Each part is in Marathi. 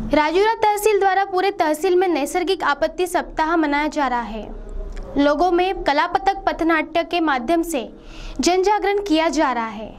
राजूरा तहसील द्वारा पूरे तहसील में नैसर्गिक आपत्ति सप्ताह मनाया जा रहा है। लोगों में कला पथक पथनाट्य के माध्यम से जन जागरण किया जा रहा है।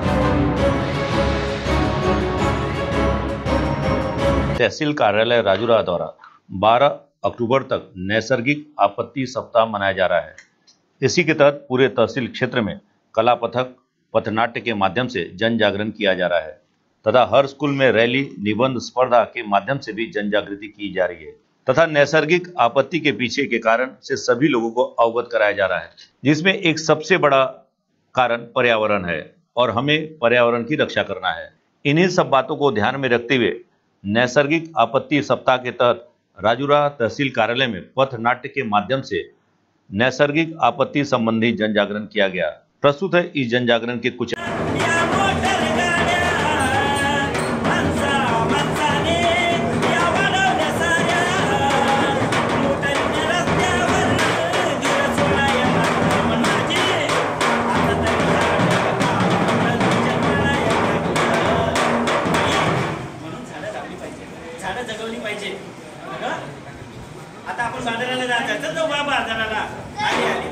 तहसील कार्यालय राजूरा द्वारा 12 अक्टूबर तक नैसर्गिक आपत्ति सप्ताह मनाया जा रहा है। इसी के तहत पूरे तहसील क्षेत्र में कला पथक पथनाट्य के माध्यम से जन जागरण किया जा रहा है तथा हर स्कूल में रैली निबंध स्पर्धा के माध्यम से भी जन जागृति की जा रही है तथा नैसर्गिक आपत्ति के पीछे के कारण से सभी लोगों को अवगत कराया जा रहा है, जिसमें एक सबसे बड़ा कारण पर्यावरण है और हमें पर्यावरण की रक्षा करना है। इन्हीं सब बातों को ध्यान में रखते हुए नैसर्गिक आपत्ति सप्ताह के तहत राजूरा तहसील कार्यालय में पथ नाट्य के माध्यम से नैसर्गिक आपत्ति संबंधी जन जागरण किया गया। प्रस्तुत है इस जन जागरण के कुछ। जगवली पाहिजे। आता आपण बाजाराला जायचं तर बाजाराला आली आली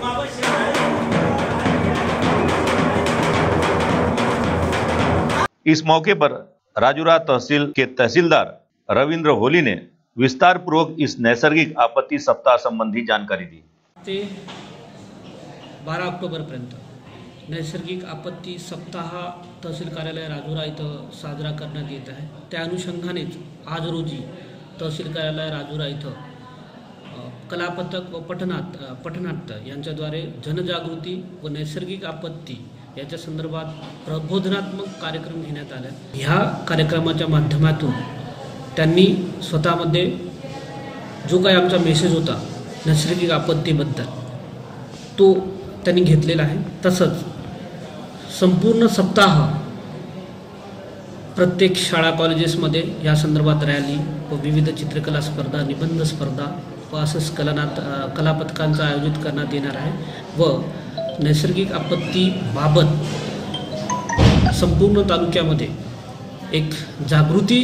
इस मौके पर राजूरा तहसील के तहसीलदार रविंद्र होली ने विस्तार पूर्वक इस नैसर्गिक आपत्ति सप्ताह संबंधी जानकारी दी। ते 12 अक्टोबर पर्यंत नैसर्गिक आपत्ती सप्ताह तहसील कार्यालय राजूरा इथं साजरा करण्यात येत आहे। त्या अनुषंगानेच आज रोजी तहसील कार्यालय राजूरा इथं कलापथक व पथनाट्य यांच्याद्वारे जनजागृती व नैसर्गिक आपत्ती याच्या संदर्भात प्रबोधनात्मक कार्यक्रम घेण्यात आला। ह्या कार्यक्रमाच्या माध्यमातून त्यांनी स्वतःमध्ये जो काही आमचा मेसेज होता नैसर्गिक आपत्तीबद्दल तो त्यांनी घेतलेला आहे। तसंच संपूर्ण सप्ताह प्रत्येक शाळा कॉलेजेसमध्ये या संदर्भात रॅली व विविध चित्रकला स्पर्धा निबंध स्पर्धा व असंच कलापथकांचं आयोजित करण्यात येणार आहे व नैसर्गिक आपत्तीबाबत संपूर्ण तालुक्यामध्ये एक जागृती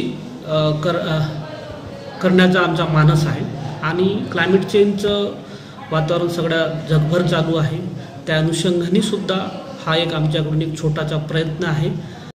करण्याचा आमचा मानस आहे। आणि क्लायमेट चेंजचं वातावरण सगळ्या जगभर चालू आहे, त्या अनुषंगाने सुद्धा हा एक आमच्याकडून एक छोटासा प्रयत्न आहे।